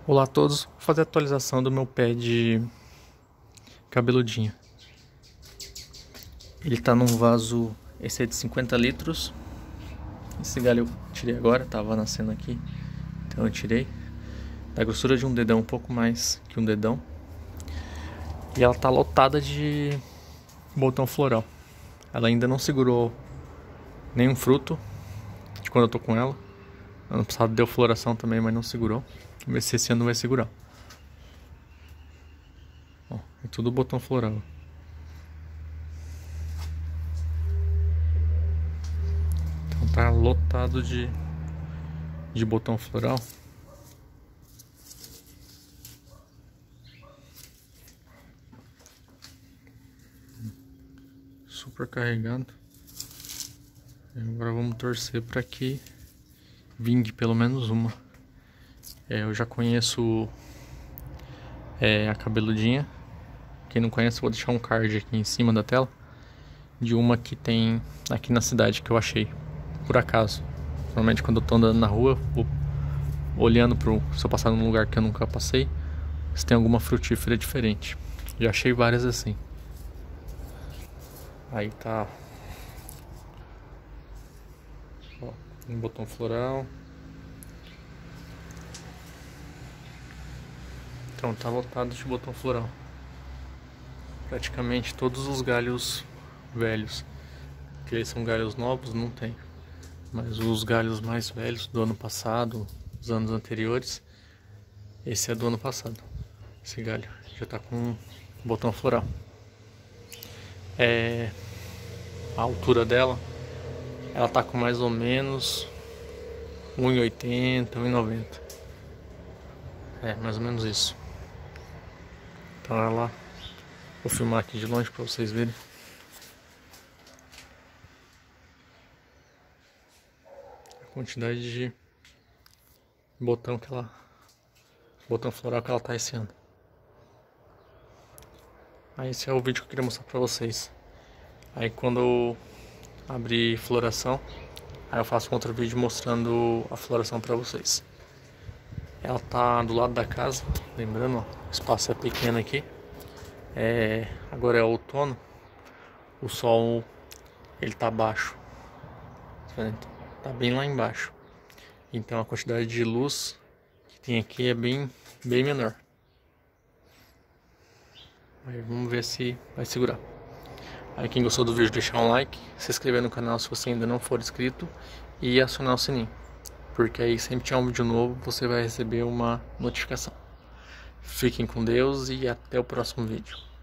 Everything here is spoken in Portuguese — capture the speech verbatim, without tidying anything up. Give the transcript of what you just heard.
Olá a todos, vou fazer a atualização do meu pé de cabeludinho. Ele tá num vaso, esse é de cinquenta litros. Esse galho eu tirei agora, tava nascendo aqui, então eu tirei. Da grossura de um dedão, um pouco mais que um dedão. E ela tá lotada de botão floral. Ela ainda não segurou nenhum fruto de quando eu tô com ela. Ano passado deu floração também, mas não segurou. Vamos ver se esse ano vai segurar. Ó, é tudo botão floral. Então tá lotado de, de botão floral. Super carregado. Agora vamos torcer para que vingue pelo menos uma. É, eu já conheço é, a cabeludinha. Quem não conhece, eu vou deixar um card aqui em cima da tela de uma que tem aqui na cidade que eu achei por acaso. Normalmente quando eu tô andando na rua, vou olhando pro, se eu passar num lugar que eu nunca passei, se tem alguma frutífera diferente. Já achei várias assim. Aí tá, ó, um botão floral. Então tá lotado de botão floral. Praticamente todos os galhos velhos. Porque são galhos novos, não tem. Mas os galhos mais velhos do ano passado, dos anos anteriores, esse é do ano passado. Esse galho já tá com botão floral. É, a altura dela, ela tá com mais ou menos um e oitenta, um e noventa. É, mais ou menos isso. Então ela, vou filmar aqui de longe para vocês verem. A quantidade de botão que ela, botão floral que ela tá esse ano. Aí esse é o vídeo que eu queria mostrar pra vocês. Aí quando eu abrir floração, aí eu faço um outro vídeo mostrando a floração pra vocês. Ela tá do lado da casa, lembrando, ó, o espaço é pequeno aqui. É, agora é outono, o sol ele tá baixo, tá bem lá embaixo. Então a quantidade de luz que tem aqui é bem, bem menor. Aí vamos ver se vai segurar. Aí quem gostou do vídeo, deixar um like, se inscrever no canal se você ainda não for inscrito e acionar o sininho, porque aí sempre que tiver um vídeo novo você vai receber uma notificação. Fiquem com Deus e até o próximo vídeo.